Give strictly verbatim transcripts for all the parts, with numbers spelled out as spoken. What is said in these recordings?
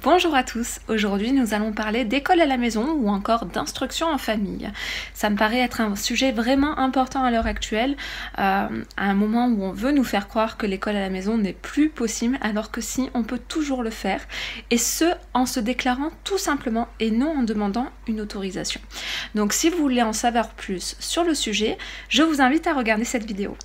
Bonjour à tous, aujourd'hui nous allons parler d'école à la maison ou encore d'instruction en famille. Ça me paraît être un sujet vraiment important à l'heure actuelle, euh, à un moment où on veut nous faire croire que l'école à la maison n'est plus possible, alors que si, on peut toujours le faire, et ce en se déclarant tout simplement et non en demandant une autorisation. Donc si vous voulez en savoir plus sur le sujet, je vous invite à regarder cette vidéo.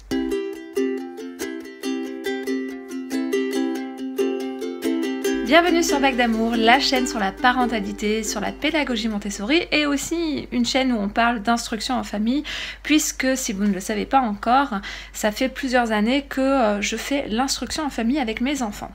Bienvenue sur Bac d'Amour, la chaîne sur la parentalité, sur la pédagogie Montessori et aussi une chaîne où on parle d'instruction en famille puisque si vous ne le savez pas encore, ça fait plusieurs années que je fais l'instruction en famille avec mes enfants.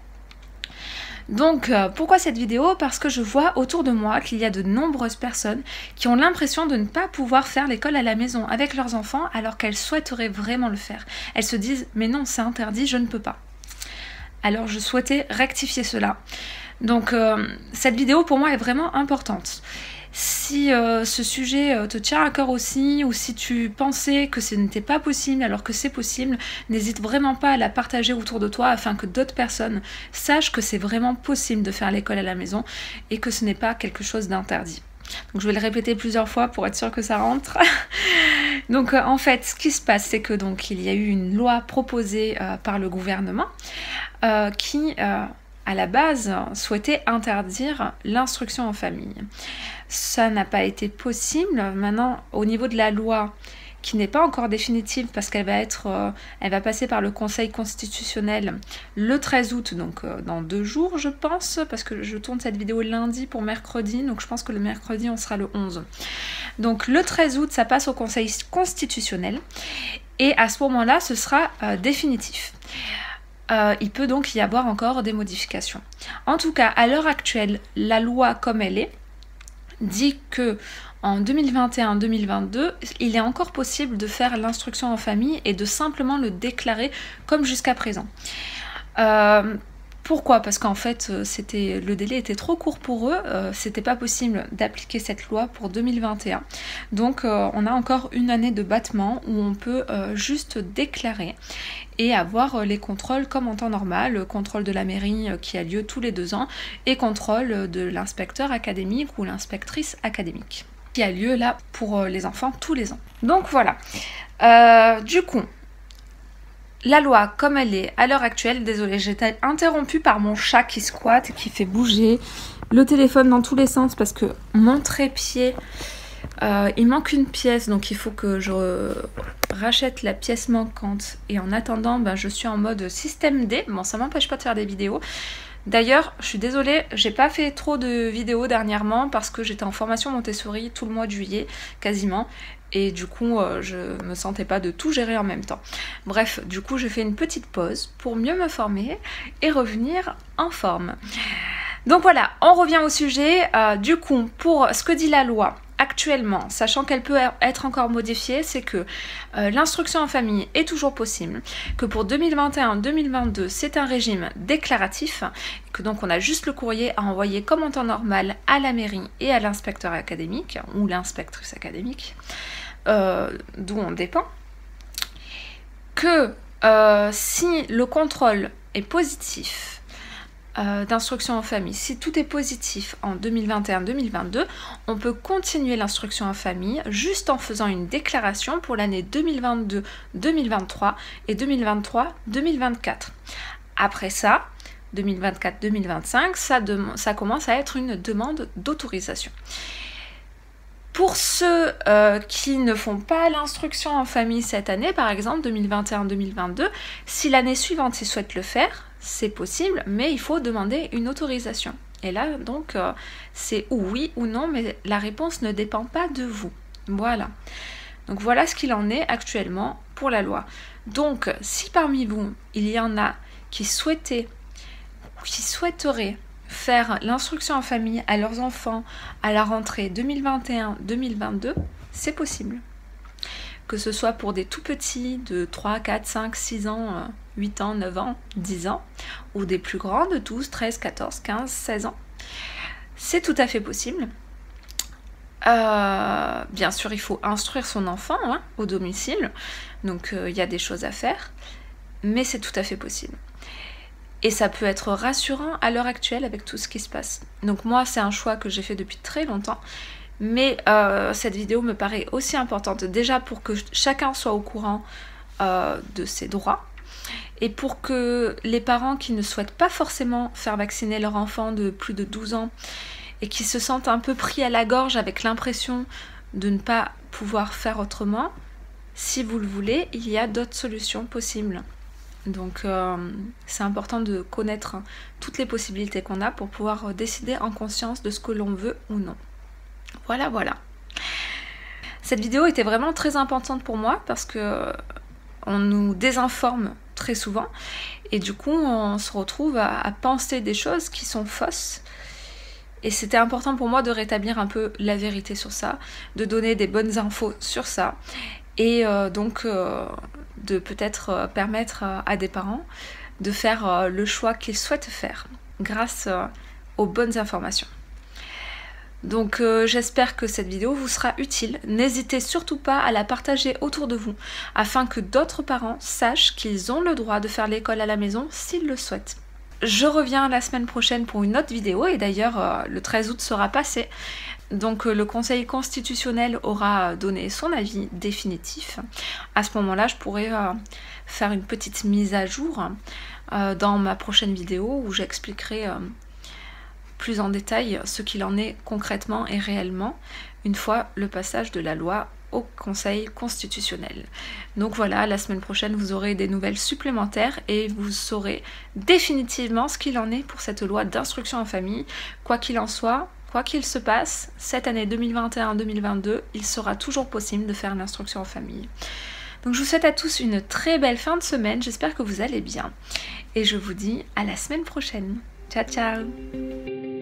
Donc pourquoi cette vidéo? Parce que je vois autour de moi qu'il y a de nombreuses personnes qui ont l'impression de ne pas pouvoir faire l'école à la maison avec leurs enfants alors qu'elles souhaiteraient vraiment le faire. Elles se disent mais non, c'est interdit, je ne peux pas. Alors je souhaitais rectifier cela. Donc euh, cette vidéo pour moi est vraiment importante. Si euh, ce sujet euh, te tient à cœur aussi, ou si tu pensais que ce n'était pas possible alors que c'est possible, n'hésite vraiment pas à la partager autour de toi afin que d'autres personnes sachent que c'est vraiment possible de faire l'école à la maison et que ce n'est pas quelque chose d'interdit. Donc je vais le répéter plusieurs fois pour être sûre que ça rentre. Donc euh, en fait ce qui se passe c'est que donc il y a eu une loi proposée euh, par le gouvernement euh, qui euh, à la base souhaitait interdire l'instruction en famille. Ça n'a pas été possible. Maintenant au niveau de la loi qui n'est pas encore définitive parce qu'elle va être, euh, elle va passer par le Conseil constitutionnel le treize août, donc euh, dans deux jours je pense, parce que je tourne cette vidéo lundi pour mercredi, donc je pense que le mercredi on sera le onze. Donc le treize août ça passe au Conseil constitutionnel et à ce moment-là ce sera euh, définitif. Euh, il peut donc y avoir encore des modifications. En tout cas, à l'heure actuelle, la loi comme elle est dit que en deux mille vingt et un deux mille vingt-deux, il est encore possible de faire l'instruction en famille et de simplement le déclarer comme jusqu'à présent. Euh, pourquoi? Parce qu'en fait, c'était, le délai était trop court pour eux, euh, c'était pas possible d'appliquer cette loi pour deux mille vingt et un. Donc euh, on a encore une année de battement où on peut euh, juste déclarer et avoir les contrôles comme en temps normal, le contrôle de la mairie qui a lieu tous les deux ans et contrôle de l'inspecteur académique ou l'inspectrice académique qui a lieu là pour les enfants tous les ans. Donc voilà, euh, du coup, la loi comme elle est à l'heure actuelle, désolée j'ai été interrompue par mon chat qui squatte et qui fait bouger le téléphone dans tous les sens parce que mon trépied, euh, il manque une pièce donc il faut que je rachète la pièce manquante et en attendant ben, je suis en mode système D, bon ça m'empêche pas de faire des vidéos. D'ailleurs, je suis désolée, j'ai pas fait trop de vidéos dernièrement parce que j'étais en formation Montessori tout le mois de juillet, quasiment, et du coup, euh, je me sentais pas de tout gérer en même temps. Bref, du coup, j'ai fait une petite pause pour mieux me former et revenir en forme. Donc voilà, on revient au sujet. Euh, du coup, pour ce que dit la loi, actuellement, sachant qu'elle peut être encore modifiée, c'est que euh, l'instruction en famille est toujours possible, que pour deux mille vingt et un deux mille vingt-deux, c'est un régime déclaratif, que donc on a juste le courrier à envoyer comme en temps normal à la mairie et à l'inspecteur académique, ou l'inspectrice académique, euh, d'où on dépend, que euh, si le contrôle est positif, Euh, d'instruction en famille, si tout est positif en deux mille vingt et un deux mille vingt-deux, on peut continuer l'instruction en famille juste en faisant une déclaration pour l'année deux mille vingt-deux deux mille vingt-trois et deux mille vingt-trois deux mille vingt-quatre. Après ça, deux mille vingt-quatre deux mille vingt-cinq, ça, ça commence à être une demande d'autorisation. Pour ceux euh, qui ne font pas l'instruction en famille cette année, par exemple deux mille vingt et un deux mille vingt-deux, si l'année suivante ils souhaitent le faire, c'est possible, mais il faut demander une autorisation. Et là, donc, euh, c'est oui ou non, mais la réponse ne dépend pas de vous. Voilà. Donc voilà ce qu'il en est actuellement pour la loi. Donc, si parmi vous, il y en a qui souhaitaient, qui souhaiteraient faire l'instruction en famille à leurs enfants à la rentrée deux mille vingt et un deux mille vingt-deux, c'est possible. Que ce soit pour des tout petits de trois, quatre, cinq, six ans, huit ans, neuf ans, dix ans, ou des plus grands de douze, treize, quatorze, quinze, seize ans. C'est tout à fait possible. Euh, bien sûr, il faut instruire son enfant hein, au domicile, donc il euh, y a des choses à faire, mais c'est tout à fait possible. Et ça peut être rassurant à l'heure actuelle avec tout ce qui se passe. Donc moi, c'est un choix que j'ai fait depuis très longtemps. Mais euh, cette vidéo me paraît aussi importante. Déjà pour que chacun soit au courant euh, de ses droits. Et pour que les parents qui ne souhaitent pas forcément faire vacciner leur enfant de plus de douze ans et qui se sentent un peu pris à la gorge avec l'impression de ne pas pouvoir faire autrement, si vous le voulez, il y a d'autres solutions possibles. Donc euh, c'est important de connaître toutes les possibilités qu'on a pour pouvoir décider en conscience de ce que l'on veut ou non. Voilà, voilà. Cette vidéo était vraiment très importante pour moi parce que on nous désinforme très souvent et du coup on se retrouve à, à penser des choses qui sont fausses. Et c'était important pour moi de rétablir un peu la vérité sur ça, de donner des bonnes infos sur ça et euh, donc euh, de peut-être euh, permettre euh, à des parents de faire euh, le choix qu'ils souhaitent faire grâce euh, aux bonnes informations. Donc euh, j'espère que cette vidéo vous sera utile. N'hésitez surtout pas à la partager autour de vous afin que d'autres parents sachent qu'ils ont le droit de faire l'école à la maison s'ils le souhaitent. Je reviens la semaine prochaine pour une autre vidéo et d'ailleurs euh, le treize août sera passé. Donc euh, le Conseil constitutionnel aura donné son avis définitif. À ce moment-là, je pourrais euh, faire une petite mise à jour euh, dans ma prochaine vidéo où j'expliquerai euh, plus en détail ce qu'il en est concrètement et réellement une fois le passage de la loi au Conseil constitutionnel. Donc voilà, la semaine prochaine vous aurez des nouvelles supplémentaires et vous saurez définitivement ce qu'il en est pour cette loi d'instruction en famille. Quoi qu'il en soit, quoi qu'il se passe, cette année deux mille vingt et un deux mille vingt-deux, il sera toujours possible de faire l'instruction en famille. Donc je vous souhaite à tous une très belle fin de semaine, j'espère que vous allez bien. Et je vous dis à la semaine prochaine. Ciao ciao.